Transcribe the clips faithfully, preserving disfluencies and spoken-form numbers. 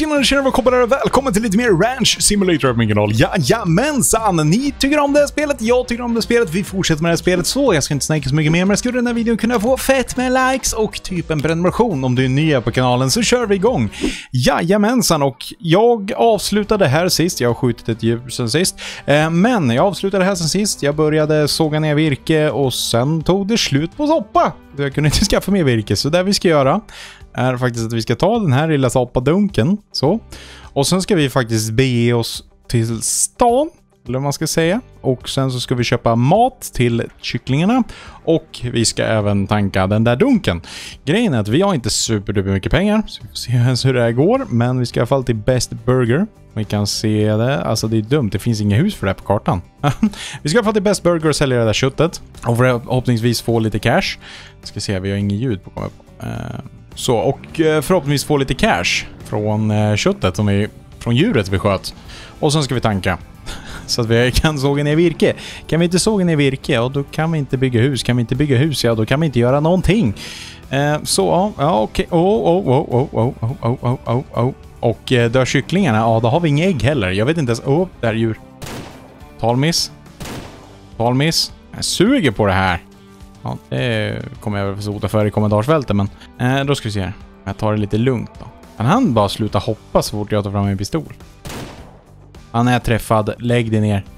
Tjena, tjena, välkomna och välkommen till lite mer Ranch Simulator på min kanal. Jajamensan, ni tycker om det här spelet, jag tycker om det här spelet. Vi fortsätter med det här spelet, så jag ska inte snacka så mycket mer. Men jag skulle den här videon kunna få fett med likes och typ en prenumeration. Om du är ny på kanalen så kör vi igång. Jajamensan, och jag avslutade här sist. Jag har skjutit ett djur sen sist. eh, Men jag avslutade här sen sist. Jag började såga ner virke och sen tog det slut på soppa. Jag kunde inte skaffa mer virke, så det vi ska göra är faktiskt att vi ska ta den här lilla soppadunken, så. Och sen ska vi faktiskt bege oss till stan, eller vad man ska säga. Och sen så ska vi köpa mat till kycklingarna. Och vi ska även tanka den där dunken. Grejen är att vi har inte superduper mycket pengar, så vi får se hur det här går. Men vi ska i alla fall till Best Burger. Vi kan se det, alltså det är dumt, det finns inga hus för det på kartan. Vi ska i alla fall till Best Burger och sälja det där köttet. Och förhoppningsvis få lite cash. Ska se, vi har ingen ljud på komma på. Uh, Så, och förhoppningsvis få lite cash från eh, köttet som är från djuret vi sköt. Och sen ska vi tanka. Så att vi kan såga ner virke. Kan vi inte såga ner virke, ja, då kan vi inte bygga hus. Kan vi inte bygga hus, ja, då kan vi inte göra någonting. Eh, så, ja, okej. Okay. Oh, oh, oh, oh, oh, oh, oh, oh, oh. Och eh, dör kycklingarna, ja, då har vi inga ägg heller. Jag vet inte ens, oh, där är djur. Talmiss. Talmiss. Jag suger på det här. Ja, det kommer jag väl få sota för i kommentarsfältet, men eh, då ska vi se här. Jag tar det lite lugnt då. Kan han bara sluta hoppa så fort jag tar fram en pistol? Han är träffad, lägg dig ner.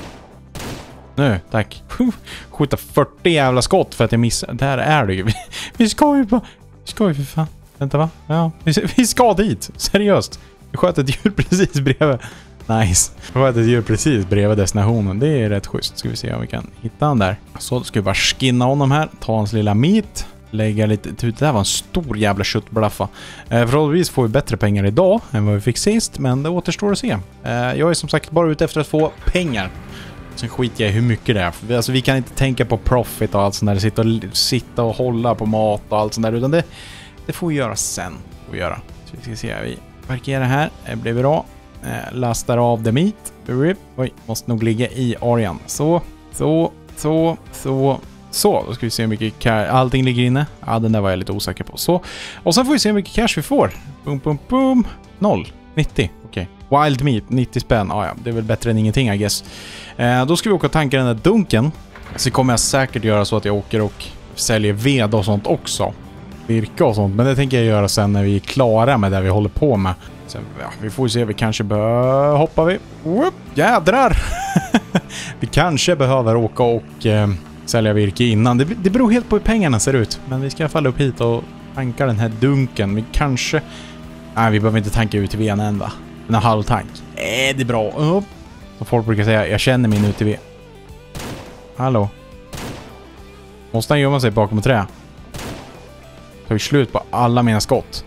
Nu, tack. Skjuta fyrtio jävla skott för att jag missar. Där är det ju. Vi, vi ska ju bara... Vi ska ju för fan. Vänta, va? Ja, vi, vi ska dit. Seriöst. Vi sköt ett djur precis bredvid. Nice. Vi sköt ett djur precis bredvid destinationen. Det är rätt schysst. Ska vi se om vi kan hitta han där. Så ska vi bara skinna honom här. Ta hans lilla meat. Lägga lite... Det där var en stor jävla köttblaffa. Eh, förhållningsvis får vi bättre pengar idag än vad vi fick sist. Men det återstår att se. Eh, jag är som sagt bara ute efter att få pengar. Sen skiter jag i hur mycket det är. Alltså, vi kan inte tänka på profit och allt sånt där. Sitta och, sitta och hålla på mat och allt sånt där. Utan det, det får vi göra sen. Får vi göra. Så vi ska se. Vi parkerar här. Det blir bra. Eh, lastar av the meat. Oj, måste nog ligga i arean. Så, så, så, så. Så, då ska vi se hur mycket cash. Allting ligger inne. Ja, den där var jag lite osäker på. Så, och sen får vi se hur mycket cash vi får. Boom, boom, boom. Noll. nittio. Okej. Okay. Wild meat. nittio spänn. Ah, ja, det är väl bättre än ingenting, I guess. Eh, då ska vi åka och tanka den där dunken. Så kommer jag säkert göra så att jag åker och säljer ved och sånt också. Virka och sånt. Men det tänker jag göra sen när vi är klara med det vi håller på med. Sen, ja, vi får se, vi kanske behöver... Hoppar vi. Whoop, jädrar! Vi kanske behöver åka och eh, sälja virke innan. Det, det beror helt på hur pengarna ser ut. Men vi ska falla upp hit och tanka den här dunken. Vi kanske... Nej, vi behöver inte tanka ut till en enda. En halv tank. Eh, det är bra. Upp. Så folk brukar säga, jag känner min U T V. Hallå? Måste han gömma sig bakom ett trä? Tar vi slut på alla mina skott.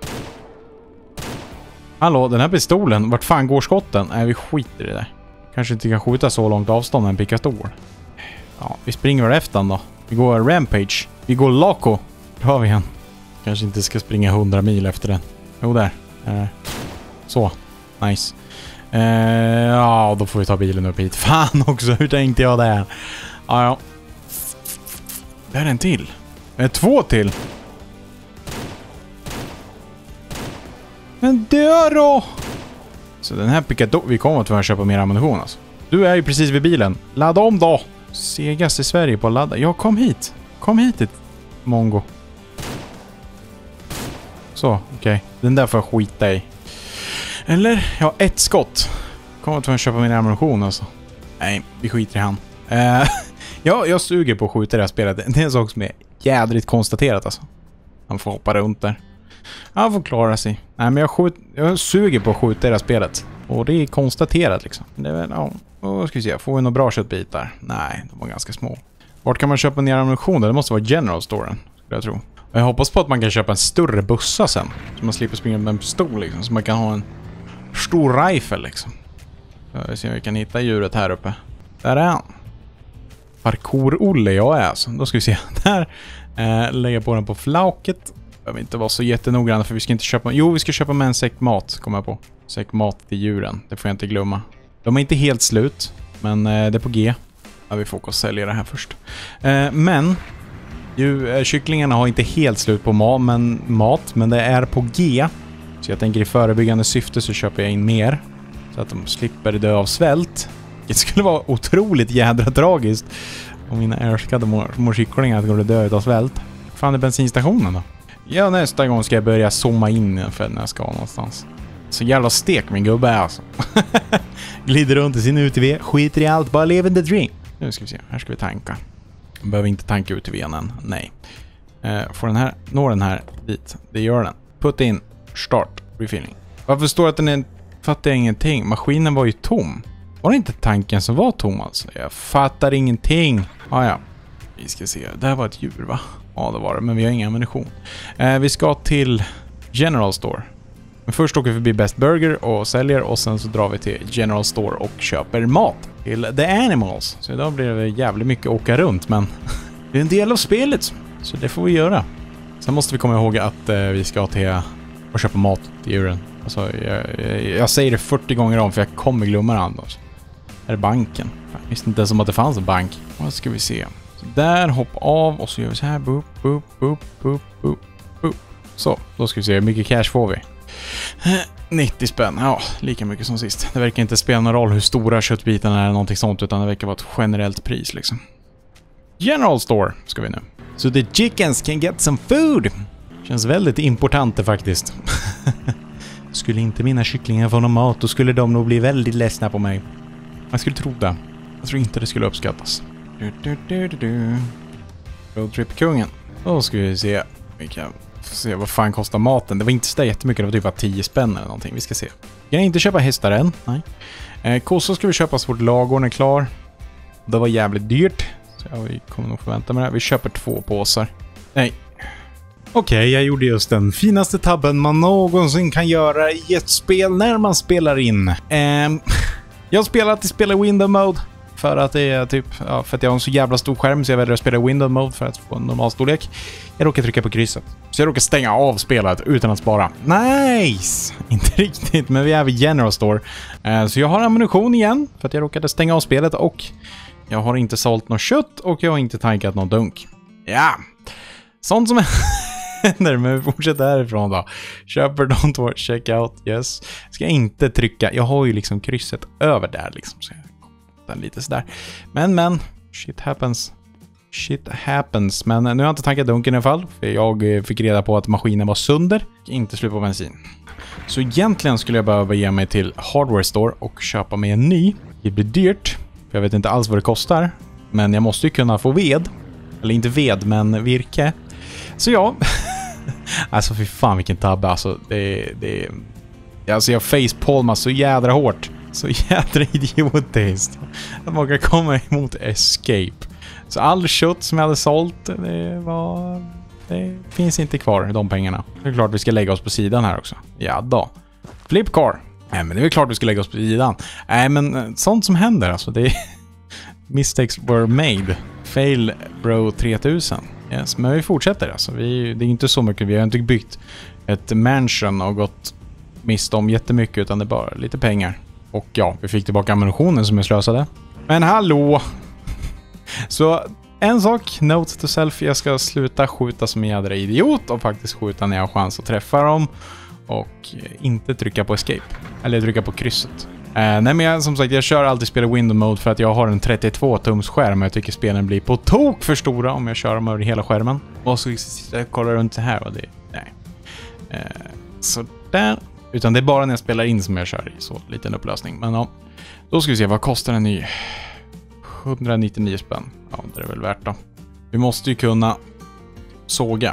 Hallå, den här pistolen, vart fan går skotten? Nej, vi skiter i det där. Kanske inte kan skjuta så långt avstånd med en pickastol. Ja, vi springer väl efter den då. Vi går Rampage. Vi går Loco. Då har vi en. Kanske inte ska springa hundra mil efter den. Jo, där. Eh, så. Nice. Eh, ja, då får vi ta bilen upp hit. Fan också, hur tänkte jag där? Ja, ja. Det är en till. Det är två till. Men dör då! Så den här pickar... Vi kommer att köpa mer ammunition alltså. Du är ju precis vid bilen. Ladda om då! Segast i Sverige på att ladda. Ja, kom hit. Kom hit, ett mongo. Så, okej. Okay. Den där får jag skita i. Eller, ja, ett skott. Kommer att köpa mer ammunition alltså. Nej, vi skiter i han. Uh, ja, jag suger på att skjuta det här spelet. Det är en sak som är jädrigt konstaterat alltså. Han får hoppa runt där. Han får klara sig. Nej, men jag, skjut, jag suger på att skjuta i det här spelet. Och det är konstaterat liksom. Det är väl, ja. Vad ska vi se, får vi några bra köttbitar? Nej, de var ganska små. Vart kan man köpa ner ammunition? Det måste vara General Storen, skulle jag tro. Och jag hoppas på att man kan köpa en större bussa sen. Så man slipper springa med en pistol liksom. Så man kan ha en stor rifle liksom. Jag vill se om vi kan hitta djuret här uppe. Där är han. Parkour-Olle jag är alltså. Då ska vi se. Där eh, lägger på den på flauket. Jag vill inte vara så jättenoggrann för vi ska inte köpa... Jo, vi ska köpa med en säck mat, kommer jag på. Säck mat till djuren, det får jag inte glömma. De är inte helt slut, men eh, det är på G. Ja, vi får åka och sälja det här först. Eh, men, ju, eh, kycklingarna har inte helt slut på ma men, mat, men det är på G. Så jag tänker i förebyggande syfte så köper jag in mer. Så att de slipper dö av svält. Det skulle vara otroligt jädra tragiskt om mina älskade morsiklingar skulle dö av svält. Fan är bensinstationen då? Ja, nästa gång ska jag börja zooma in för när jag ska någonstans. Så jävla stek min gubbe alltså. Glider runt i sin U T V, skiter i allt, bara lever the dream. Nu ska vi se, här ska vi tanka. Jag behöver inte tanka U T V:n än, nej. Uh, får den här, når den här dit, det gör den. Put in, start, refilling. Varför står det att den är, fattar jag ingenting. Maskinen var ju tom. Var det inte tanken som var tom alltså? Jag fattar ingenting. Ah, ja, vi ska se, det här var ett djur va? Ja det var det, men vi har ingen ammunition. Uh, vi ska till General Store. Men först åker vi förbi Best Burger och säljer och sen så drar vi till General Store och köper mat till The Animals. Så idag blir det jävligt mycket åka runt, men det är en del av spelet så det får vi göra. Sen måste vi komma ihåg att eh, vi ska till och köpa mat till djuren. Alltså, jag, jag, jag säger det fyrtio gånger om för jag kommer glömma det annars. Här är banken. Jag visste inte som att det fanns en bank. Vad ska vi se? Så där, hopp av och så gör vi så här. Boop, boop, boop, boop, boop, boop. Så, då ska vi se hur mycket cash får vi. nittio spänn, ja, lika mycket som sist. Det verkar inte spela någon roll hur stora köttbitarna är eller någonting sånt, utan det verkar vara ett generellt pris liksom. General Store ska vi nu. So the chickens can get some food. Känns väldigt importante faktiskt. Skulle inte mina kycklingar få någon mat, då skulle de nog bli väldigt ledsna på mig. Man skulle tro det. Jag tror inte det skulle uppskattas. Du, du, du, du, du. Roadtrip-kungen. Då ska vi se. Vi kan se vad fan kostar maten. Det var inte så jättemycket, det var typ bara tio spänn eller någonting. Vi ska se. Jag kan inte köpa hästar än. Nej. Eh, kossor ska vi köpa så fort lagorn är klar. Det var jävligt dyrt. Så ja, vi kommer nog förvänta mig det. Vi köper två påsar. Nej. Okej, okay, jag gjorde just den finaste tabben man någonsin kan göra i ett spel när man spelar in. Eh, jag spelar att spela window mode. För att det är typ, ja, för att jag har en så jävla stor skärm så jag väljer att spela window mode för att få en normal storlek. Jag råkar trycka på krysset. Så jag råkar stänga av spelet utan att spara. Nice! Inte riktigt, men vi är vid General Store. Uh, så jag har ammunition igen för att jag råkade stänga av spelet och jag har inte sålt något kött och jag har inte tankat någon dunk. Ja! Sånt som händer, men vi fortsätter härifrån då. Köper don't worry, check out, yes. Ska jag inte trycka, jag har ju liksom krysset över där liksom så lite sådär. Men men shit happens. Shit happens. Men nu har jag inte tankat dunken i alla fall. För jag fick reda på att maskinen var sönder. Inte slut på bensin. Så egentligen skulle jag behöva ge mig till Hardware Store och köpa mig en ny. Det blir dyrt. För jag vet inte alls vad det kostar. Men jag måste ju kunna få ved. Eller inte ved, men virke. Så ja. Alltså fy fan vilken tabbe. Alltså det, det alltså jag facepalmar så jädra hårt. Så jädra idiotiskt att man kan komma emot escape. Så all kött som jag hade sålt, det var, det finns inte kvar, de pengarna. Det är klart vi ska lägga oss på sidan här också. Ja då. Flipcar. Nej men det är väl klart vi ska lägga oss på sidan. Nej men sånt som händer alltså, det är mistakes were made. Fail bro tre tusen. Yes, men vi fortsätter alltså. Vi, det är inte så mycket, vi har inte byggt ett mansion och gått miste om jättemycket utan det är bara lite pengar. Och ja, vi fick tillbaka ammunitionen som jag slösade. Men hallå! Så en sak, note to self, jag ska sluta skjuta som en jädra idiot och faktiskt skjuta när jag har chans att träffa dem. Och inte trycka på escape. Eller trycka på krysset. Eh, nej men jag, som sagt, jag kör alltid spela window mode för att jag har en trettiotvå tums skärm. Jag tycker spelen blir på tok för stora om jag kör dem över hela skärmen. Och så jag kollar runt så här och det, nej. Eh, så där. Utan det är bara när jag spelar in som jag kör i så liten upplösning. Men ja, då ska vi se, vad kostar en ny? etthundranittionio spänn. Ja, det är väl värt då. Vi måste ju kunna såga.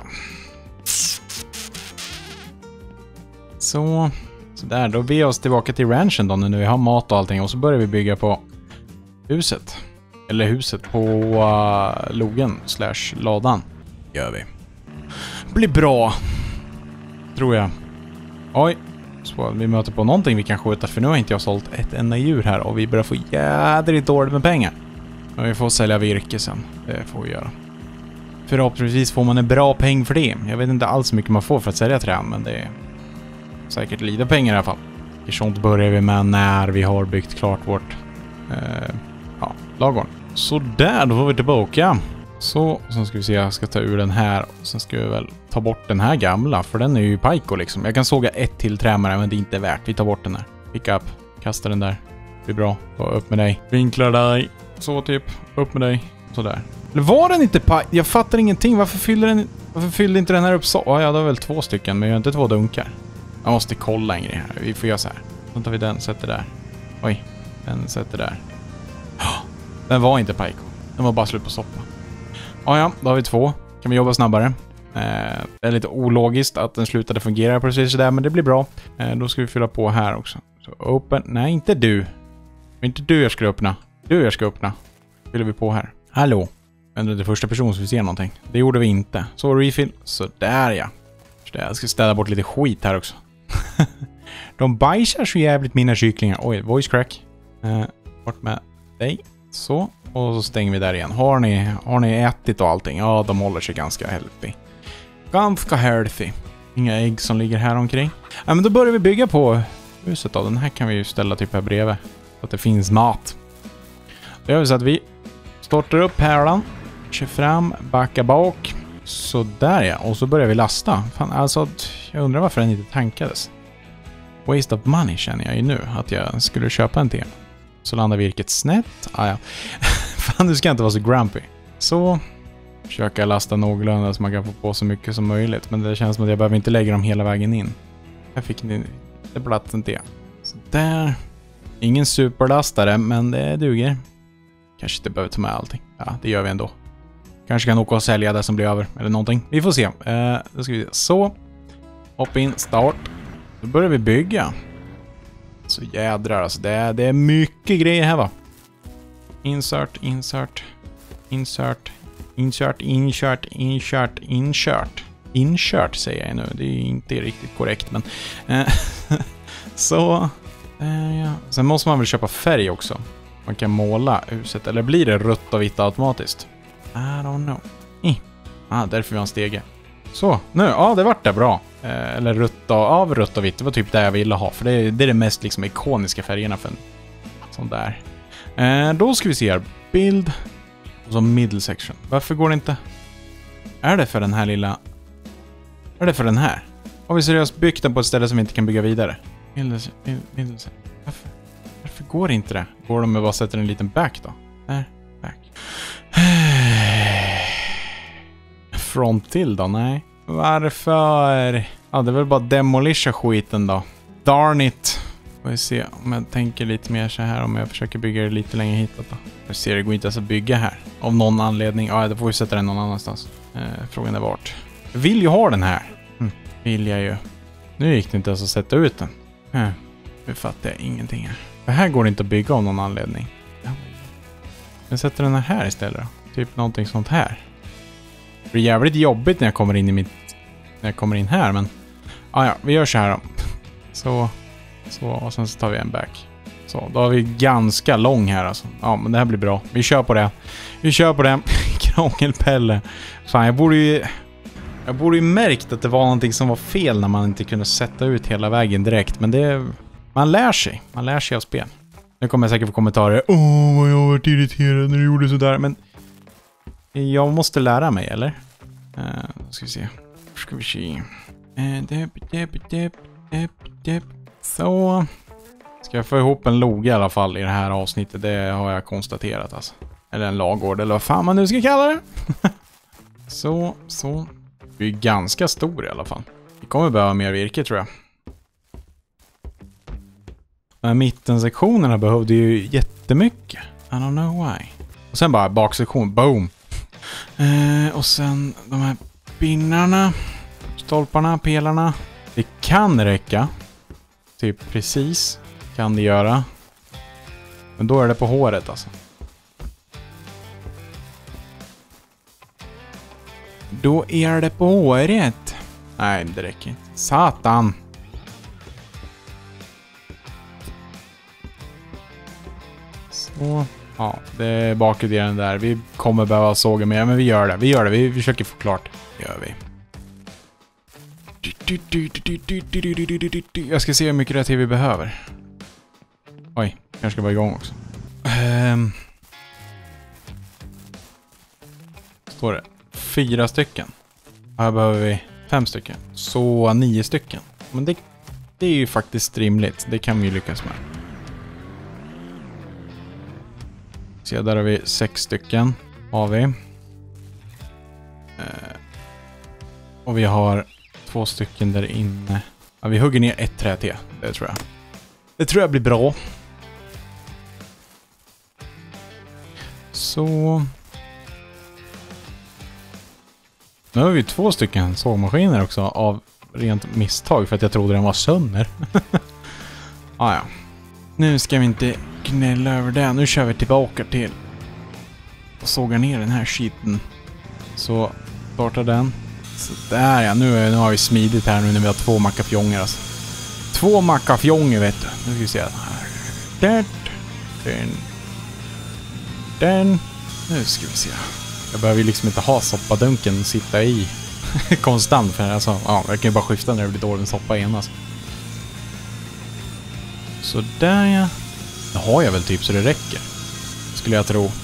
Så, så där, då vi oss tillbaka till ranchen då när vi har mat och allting. Och så börjar vi bygga på huset. Eller huset på uh, logen slash ladan. Gör vi. Blir bra. Tror jag. Oj. Så vi möter på någonting vi kan skjuta, för nu har inte jag sålt ett enda djur här och vi börjar få jädrigt dåligt med pengar. Men vi får sälja virke sen, det får vi göra. Förhoppningsvis får man en bra peng för det. Jag vet inte alls hur mycket man får för att sälja trän, men det är säkert lite pengar i alla fall. I sånt börjar vi med när vi har byggt klart vårt eh, ja, lagorn. Så där, då var vi tillbaka. Så, och sen ska vi se, jag ska ta ur den här. Och sen ska vi väl ta bort den här gamla, för den är ju Pyko liksom. Jag kan såga ett till trä med den, men det är inte värt. Vi tar bort den här. Pick up, kasta den där. Det blir bra. Och upp med dig. Vinklar dig. Så typ, upp med dig. Sådär. Eller var den inte Pyko? Jag fattar ingenting. Varför fyller den... Varför fyllde inte den här upp så? Ja, jag har väl två stycken, men jag har inte två dunkar. Jag måste kolla en grej här. Vi får göra så här. Så tar vi den, sätter där. Oj, den sätter där. Den var inte Pyko. Den var bara slut på soppa. Ja, ja, då har vi två. Kan vi jobba snabbare. Eh, det är lite ologiskt att den slutade fungera precis sådär, men det blir bra. Eh, då ska vi fylla på här också. Så open. Nej, inte du. Inte du jag ska öppna. Du jag ska öppna. Fyller vi på här. Hallå. Men det är det första person som vi ser någonting. Det gjorde vi inte. Så refill. Så där ja. Så jag ska städa bort lite skit här också. De bajsar så jävligt mina kycklingar. Oj, voice crack. Eh, bort med dig. Så. Och så stänger vi där igen. Har ni, har ni ätit och allting? Ja, de håller sig ganska healthy. Ganska healthy. Inga ägg som ligger här omkring. Ja, men då börjar vi bygga på huset då. Den här kan vi ju ställa typ här bredvid. Så att det finns mat. Då gör vi så att vi startar upp pärlan. Kör fram, backa bak. Så där ja. Och så börjar vi lasta. Fan, alltså, jag undrar varför den inte tankades. Waste of money känner jag ju nu. Att jag skulle köpa en till. Så landar virket snett. Ah, ja. Fan, du ska inte vara så grumpy. Så försöka lasta någorlunda så man kan få på så mycket som möjligt. Men det känns som att jag behöver inte lägga dem hela vägen in. Jag fick inte platsen till. Så där. Ingen superlastare, men det duger. Kanske inte behöver ta med allting. Ja, det gör vi ändå. Kanske kan åka och sälja det som blir över. Eller någonting. Vi får se. Eh, då ska vi se. Så. Hopp in. Start. Då börjar vi bygga. Så jädrar alltså. Det är, det är mycket grejer här va. Insert, insert, insert, insert, insert, insert, insert. Insert säger jag nu. Det är inte riktigt korrekt men... Eh, så... Eh, ja. Sen måste man väl köpa färg också. Man kan måla huset. Eller blir det rött och vitt automatiskt? I don't know. Eh. Ah, därför vi har en stege. Så, nu, ja det vart det bra. Eh, eller rött och, av rött och vitt. Det var typ det jag ville ha. För det är det, är det mest liksom ikoniska färgerna för en sån där. Eh, då ska vi se här. Bild. Och så middle section. Varför går det inte? Är det för den här lilla... Är det för den här? Har vi seriöst byggt den på ett ställe som vi inte kan bygga vidare? Middle, middle section. Varför? Varför går det inte det? Går de med bara sätter en liten back då? Där, back. Front till då? Nej. Varför? Ja, det är väl bara demolisha skiten då. Darn it. Får vi se om jag tänker lite mer så här. Om jag försöker bygga det lite längre hitåt då. Jag ser det går inte ens att bygga här. Av någon anledning. Ja, då får vi sätta den någon annanstans. Eh, frågan är vart. Jag vill ju ha den här. Hm, vill jag ju. Nu gick det inte ens att sätta ut den. Hm, nu fattar jag ingenting här. Det här går det inte att bygga av någon anledning. Jag sätter den här istället då. Typ någonting sånt här. Det blir jävligt jobbigt när jag kommer in i mitt... När jag kommer in här, men... Ah, ja, vi gör så här då. Så... Så, och sen så tar vi en back. Så, då har vi ganska lång här alltså. Ja, men det här blir bra. Vi kör på det. Vi kör på det. Krångelpelle. Fan, jag borde ju... Jag borde ju märkt att det var någonting som var fel när man inte kunde sätta ut hela vägen direkt. Men det... Man lär sig. Man lär sig av spel. Nu kommer jag säkert få kommentarer. Åh, vad jag har varit irriterad när du gjorde sådär. Men... Jag måste lära mig, eller? Uh, ska vi se. Ska vi se. Uh, dep, dep, dep, dep, dep. Så. Ska jag få ihop en log i alla fall i det här avsnittet. Det har jag konstaterat alltså. Eller en lagård eller vad fan man nu ska kalla det. Så, så. Vi är ganska stor i alla fall. Vi kommer behöva mer virke tror jag. De här mittensektionerna behövde ju jättemycket. I don't know why. Och sen bara baksektion. Boom. Eh, och sen de här pinnarna. Stolparna, pelarna. Det kan räcka. Typ precis. Kan det göra. Men då är det på håret alltså. Då är det på håret. Nej, det räcker inte. Satan. Så. Ja, det är bakudelen där. Vi kommer behöva såga mer, men vi gör det. Vi gör det. Vi försöker få klart. Det gör vi. Jag ska se hur mycket det till vi behöver. Oj, kanske ska vara igång också. Um. står det fyra stycken. Här behöver vi fem stycken. Så nio stycken. Men det, det är ju faktiskt rimligt. Det kan vi ju lyckas med. Så där har vi sex stycken. Har vi. Eh, och vi har två stycken där inne. Ja, vi hugger ner ett träd till. Det tror jag. Det tror jag blir bra. Så. Nu har vi två stycken sågmaskiner också av rent misstag för att jag trodde den var sönder. ah, ja. Nu ska vi inte gnälla över det. Nu kör vi tillbaka till och sågar ner den här skiten. Så startar den. Så där ja, nu, nu har vi smidigt här nu när vi har två mackafjonger alltså. Två mackafjonger vet du. Nu ska vi se här. Den. Den. Den. Nu ska vi se. Jag behöver ju liksom inte ha soppadunken sitta i konstant för alltså, ja, jag kan ju bara skifta när det blir dålig soppa igen alltså. Så där ja. Det har jag väl typ så det räcker. Skulle jag tro.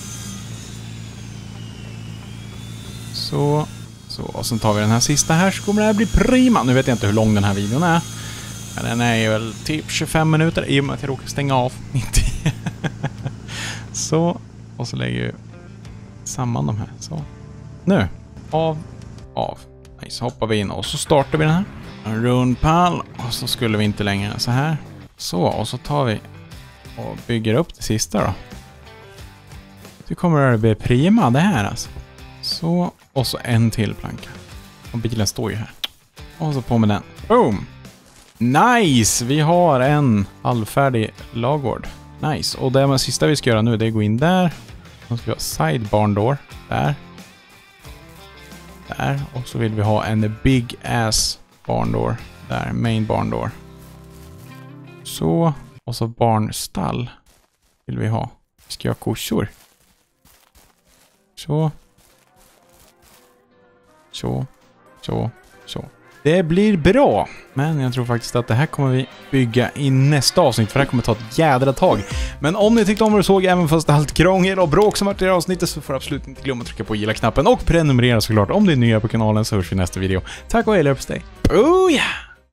Så. Så, och sen tar vi den här sista här så kommer det här bli prima. Nu vet jag inte hur lång den här videon är. Men den är ju väl typ tjugofem minuter i och med att jag råkar stänga av mitt i. Så, och så lägger jag samman de här. Så. Nu, av, av. Nej, så hoppar vi in och så startar vi den här. En rund pall och så skulle vi inte längre så här. Så, och så tar vi och bygger upp det sista då. Det kommer att bli prima det här alltså. Så, och så en till planka. Och bilen står ju här. Och så på med den. Boom! Nice! Vi har en halvfärdig lagård. Nice. Och det sista vi ska göra nu det är att gå in där. Så ska vi ha side barn door. Där. Där. Och så vill vi ha en big ass barn door. Där. Main barn door. Så. Och så barnstall. Vill vi ha. Vi ska ha korsor. Så. Så. Så. Så. Det blir bra. Men jag tror faktiskt att det här kommer vi bygga i nästa avsnitt. För det här kommer ta ett jädra tag. Men om ni tyckte om vad du såg, även fast allt krångel och bråk som varit i det här avsnittet, så får du absolut inte glömma att trycka på gilla-knappen. Och prenumerera såklart om du är nya på kanalen, så hörs vi i nästa video. Tack och hej, löpsteg. Oh ja!